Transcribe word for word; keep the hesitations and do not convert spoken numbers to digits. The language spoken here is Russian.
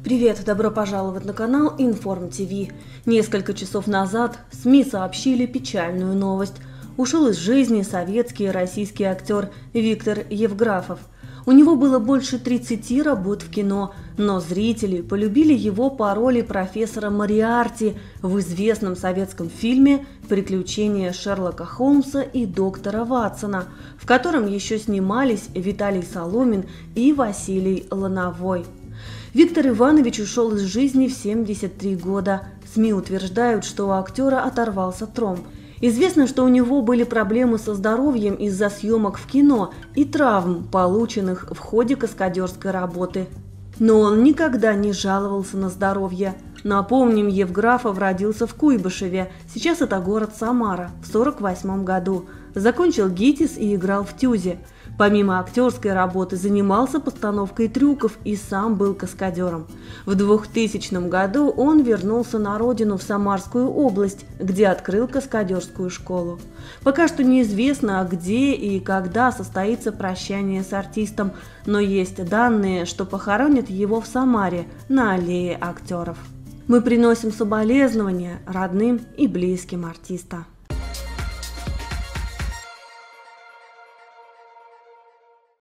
Привет, добро пожаловать на канал Информ ТВ. Несколько часов назад СМИ сообщили печальную новость. Ушел из жизни советский и российский актер Виктор Евграфов. У него было больше тридцати работ в кино, но зрители полюбили его по роли профессора Мориарти в известном советском фильме «Приключения Шерлока Холмса и доктора Ватсона», в котором еще снимались Виталий Соломин и Василий Лановой. Виктор Иванович ушел из жизни в семьдесят три года. СМИ утверждают, что у актера оторвался тромб. Известно, что у него были проблемы со здоровьем из-за съемок в кино и травм, полученных в ходе каскадерской работы. Но он никогда не жаловался на здоровье. Напомним, Евграфов родился в Куйбышеве, сейчас это город Самара, в сорок восьмом году. Закончил ГИТИС и играл в ТЮЗе. Помимо актерской работы занимался постановкой трюков и сам был каскадером. В двухтысячном году он вернулся на родину в Самарскую область, где открыл каскадерскую школу. Пока что неизвестно, где и когда состоится прощание с артистом, но есть данные, что похоронят его в Самаре на аллее актеров. Мы приносим соболезнования родным и близким артиста.